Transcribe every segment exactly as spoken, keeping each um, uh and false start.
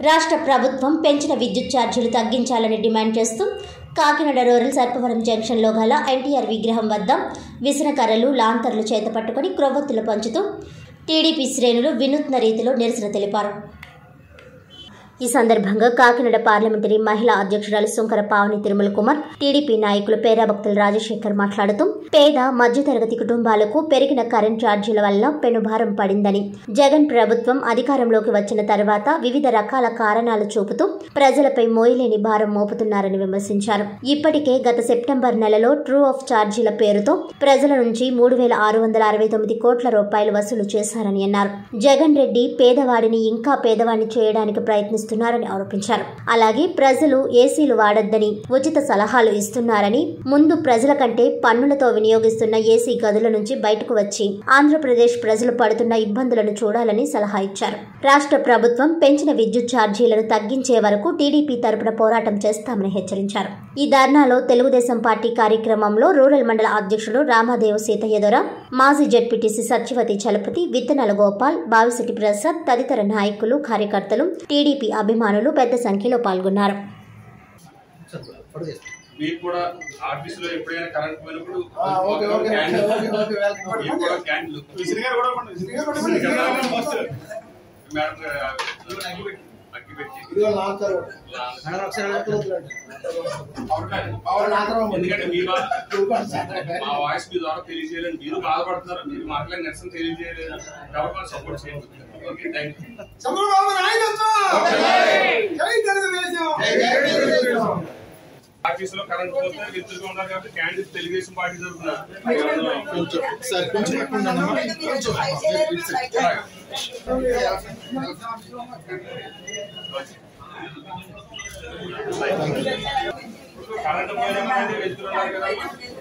రాష్ట్ర ప్రభుత్వం పెంచిన విద్యుత్ ఛార్జీలు తగ్గించాలని డిమాండ్ చేస్తూ కాకినాడ రూరల్ సర్పవరం జంక్షన్లో గల ఎన్టీఆర్ విగ్రహం వద్ద విసనకర్రలు లాంతర్లు చేతపట్టుకుని క్రొవ్వొత్తులు పంచుతూ టీడీపీ శ్రేణులు వినూత్న రీతిలో నిరసన తెలిపారు. ఈ సందర్భంగా కాకినాడ పార్లమెంటరీ మహిళా అధ్యక్షురాలు సుంకర పావని తిరుమల కుమార్, టీడీపీ నాయకులు పేరాభక్తుల రాజశేఖర్ మాట్లాడుతూ పేద మధ్యతరగతి కుటుంబాలకు పెరిగిన కరెంట్ ఛార్జీల వల్ల పెనుభారం పడిందని, జగన్ ప్రభుత్వం అధికారంలోకి వచ్చిన తర్వాత వివిధ రకాల కారణాలు చూపుతూ ప్రజలపై మోయలేని భారం మోపుతున్నారని విమర్శించారు. ఇప్పటికే గత సెప్టెంబర్ నెలలో ట్రూ ఆఫ్ ఛార్జీల పేరుతో ప్రజల నుంచి మూడు వేల ఆరు వందల అరవై తొమ్మిది కోట్ల రూపాయలు వసూలు చేశారని అన్నారు. జగన్ రెడ్డి పేదవాడిని ఇంకా పేదవాడిని చేయడానికి ప్రయత్నిస్తున్నారు ారని ఆరోపించారు. అలాగే ప్రజలు ఏసీలు వాడొద్దని ఉచిత సలహాలు ఇస్తున్నారని, ముందు ప్రజల కంటే పన్నులతో వినియోగిస్తున్న ఏసీ గదుల నుంచి బయటకు వచ్చి ఆంధ్రప్రదేశ్ ప్రజలు పడుతున్న ఇబ్బందులను చూడాలని సలహా ఇచ్చారు. రాష్ట్ర ప్రభుత్వం పెంచిన విద్యుత్ ఛార్జీలను తగ్గించే వరకు టీడీపీ తరపున పోరాటం చేస్తామని హెచ్చరించారు. ఈ ధర్నాలో తెలుగుదేశం పార్టీ కార్యక్రమంలో రూరల్ మండల అధ్యక్షుడు రామాదేవ్ సీతయ్యదొర, మాజీ జెడ్పీటీసీ సత్యవతి చలపతి, విత్తనాల గోపాల్, బావిశెట్టి ప్రసాద్ తదితర నాయకులు, కార్యకర్తలు, టీడీపీ అభిమానులు పెద్ద సంఖ్యలో పాల్గొన్నారు. ఎందుకంటే మీ మా వాయిస్ మీ ద్వారా తెలియజేయాలని మీరు బాధపడుతున్నారు, మీరు మాట్లాడి నిరసన తెలియజేయలేదు కాబట్టి మనం సపోర్ట్ చేయండి. Okay, thank you. ఆఫీసులో కరెంట్ పోతే విత్తుగా ఉన్నారు కాబట్టి క్యాండిడేట్ తెలుగుదేశం పార్టీ తరఫున కరెంట్ పోయినా వ్యక్తులు ఉన్నారు కదా.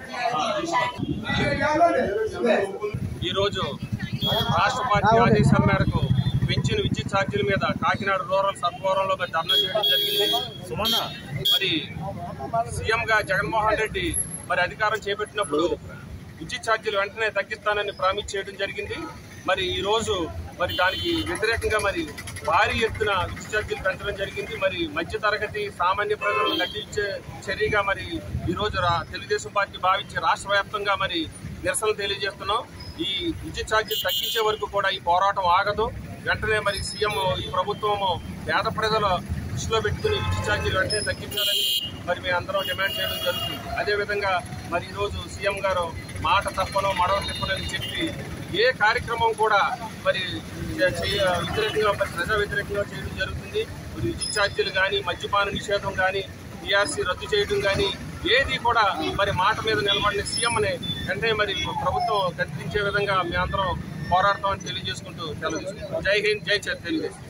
ఈరోజు రాష్ట్ర పార్టీ ఆదేశాల మేరకు పెంచిన విద్యుత్ ఛార్జీల మీద కాకినాడ రూరల్ సర్పవరంలో ధర్నా చేయడం జరిగింది. మరి సీఎం గా జగన్మోహన్ రెడ్డి మరి అధికారం చేపట్టినప్పుడు విద్యుత్ ఛార్జీలు వెంటనే తగ్గిస్తానని ప్రామిస్ చేయడం జరిగింది. మరి ఈ రోజు మరి దానికి వ్యతిరేకంగా మరి భారీ ఎత్తున విద్యుత్ ఛార్జీలు పెంచడం జరిగింది. మరి మధ్య తరగతి సామాన్య ప్రజలను నటించే చర్యగా మరి ఈ రోజు తెలుగుదేశం పార్టీ భావించి రాష్ట్ర వ్యాప్తంగా మరి నిరసనలు తెలియజేస్తున్నాం. ఈ విద్యుత్ ఛార్జీలు తగ్గించే వరకు కూడా ఈ పోరాటం ఆగదు. వెంటనే మరి సీఎం ఈ ప్రభుత్వము పేద ప్రజల దృష్టిలో పెట్టుకుని విద్యుత్ ఛార్జీలు వెంటనే తగ్గించాలని మరి మేము అందరం డిమాండ్ చేయడం జరుగుతుంది. అదేవిధంగా మరి ఈరోజు సీఎం గారు మాట తప్పనో మడవ తిప్పనని చెప్పి ఏ కార్యక్రమం కూడా మరి వ్యతిరేకంగా మరి ప్రజా వ్యతిరేకంగా చేయడం జరుగుతుంది. మరి విద్యుత్ ఛార్జీలు కానీ, మద్యపాన నిషేధం కానీ, టీఆర్సీ రద్దు చేయడం కానీ ఏది కూడా మరి మాట మీద నిలబడిన సీఎంని వెంటనే మరి ప్రభుత్వం కత్తిరించే విధంగా మేమందరం పోరాడతామని తెలియజేసుకుంటూ తెలియజేసుకుంటాం. జై హింద్, జై తెలుగుదేశం.